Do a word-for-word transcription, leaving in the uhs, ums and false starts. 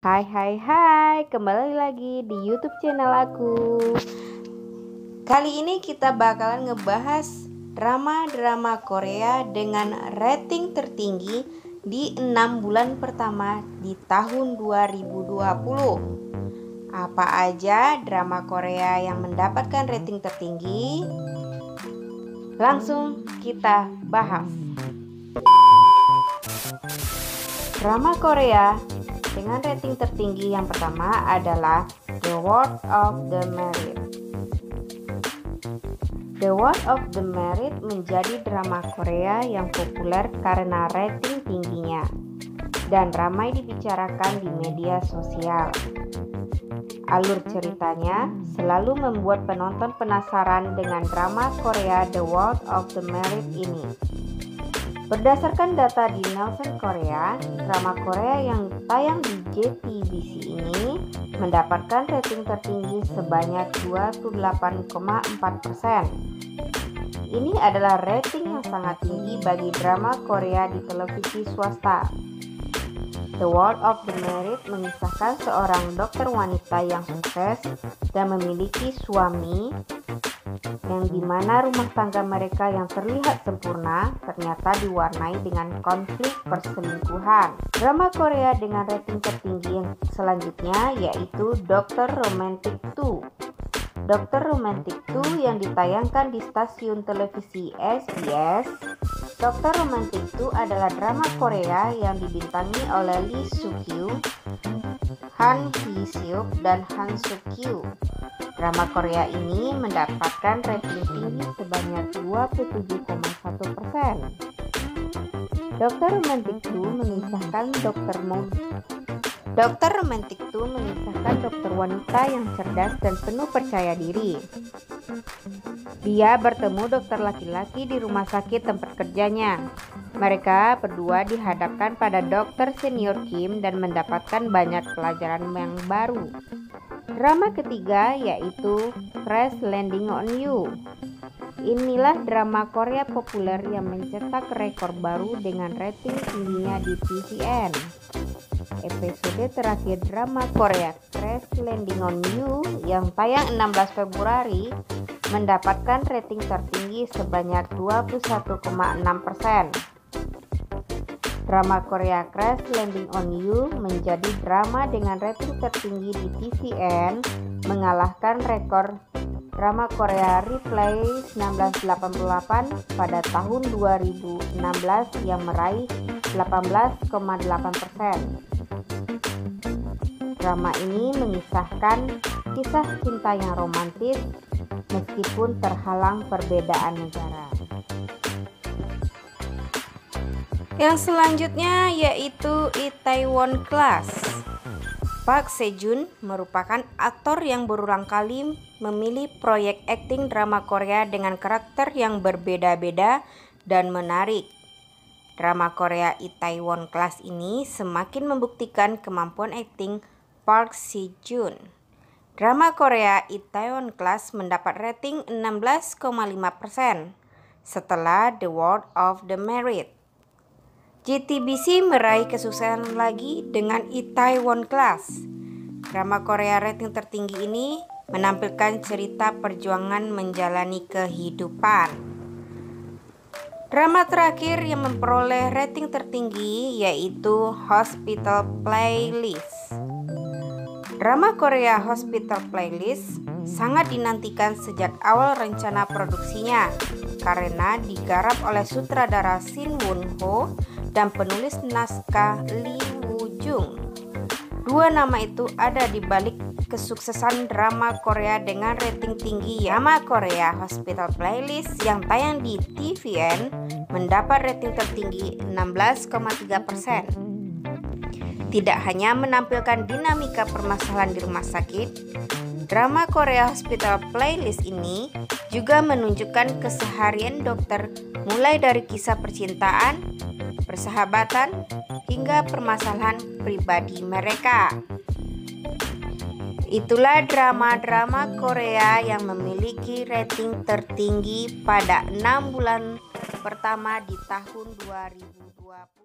Hai hai hai, kembali lagi di YouTube channel aku. Kali ini kita bakalan ngebahas drama-drama Korea dengan rating tertinggi di enam bulan pertama di tahun dua ribu dua puluh. Apa aja drama Korea yang mendapatkan rating tertinggi? Langsung kita bahas. Drama Korea dengan rating tertinggi yang pertama adalah The World of the Married. The World of the Married menjadi drama Korea yang populer karena rating tingginya dan ramai dibicarakan di media sosial. Alur ceritanya selalu membuat penonton penasaran dengan drama Korea The World of the Married ini. Berdasarkan data di Nielsen Korea, drama Korea yang tayang di J T B C ini mendapatkan rating tertinggi sebanyak dua puluh delapan koma empat persen. Ini adalah rating yang sangat tinggi bagi drama Korea di televisi swasta. The World of the Married mengisahkan seorang dokter wanita yang sukses dan memiliki suami yang dimana rumah tangga mereka yang terlihat sempurna ternyata diwarnai dengan konflik perselingkuhan. Drama Korea dengan rating tertinggi yang selanjutnya yaitu Doctor Romantic two. Doctor Romantic two yang ditayangkan di stasiun televisi S B S. Doctor Romantic two adalah drama Korea yang dibintangi oleh Lee Soo Kyu, Han Hee Seok, dan Han Suk Kyu. Drama Korea ini mendapatkan rating tinggi sebanyak dua puluh tujuh koma satu persen. Doctor Romantic two mengisahkan dokter Mo Dokter Romantic two mengisahkan dokter wanita yang cerdas dan penuh percaya diri. Dia bertemu dokter laki-laki di rumah sakit tempat kerjanya. Mereka berdua dihadapkan pada dokter senior Kim dan mendapatkan banyak pelajaran yang baru. Drama ketiga yaitu Crash Landing on You. Inilah drama Korea populer yang mencetak rekor baru dengan rating tingginya di T V N. Episode terakhir drama Korea Crash Landing on You yang tayang enam belas Februari mendapatkan rating tertinggi sebanyak dua puluh satu koma enam persen. Drama Korea Crash Landing on You menjadi drama dengan rating tertinggi di T V N, mengalahkan rekor drama Korea Replay seribu sembilan ratus delapan puluh delapan pada tahun dua ribu enam belas yang meraih delapan belas koma delapan persen. Drama ini mengisahkan kisah cinta yang romantis meskipun terhalang perbedaan negara. Yang selanjutnya yaitu Itaewon Class. Park Sejun merupakan aktor yang berulang kali memilih proyek akting drama Korea dengan karakter yang berbeda-beda dan menarik. Drama Korea Itaewon Class ini semakin membuktikan kemampuan akting Park Sejun. Drama Korea Itaewon Class mendapat rating enam belas koma lima persen setelah The World of the Married. J T B C meraih kesuksesan lagi dengan Itaewon Class. Drama Korea rating tertinggi ini menampilkan cerita perjuangan menjalani kehidupan. Drama terakhir yang memperoleh rating tertinggi yaitu Hospital Playlist. Drama Korea Hospital Playlist sangat dinantikan sejak awal rencana produksinya karena digarap oleh sutradara Shin Won Ho dan penulis naskah Lee Woo Jung. Dua nama itu ada di balik kesuksesan drama Korea dengan rating tinggi. Drama Korea Hospital Playlist yang tayang di T V N mendapat rating tertinggi enam belas koma tiga persen. Tidak hanya menampilkan dinamika permasalahan di rumah sakit, drama Korea Hospital Playlist ini juga menunjukkan keseharian dokter mulai dari kisah percintaan, persahabatan, hingga permasalahan pribadi mereka. Itulah drama-drama Korea yang memiliki rating tertinggi pada enam bulan pertama di tahun dua ribu dua puluh.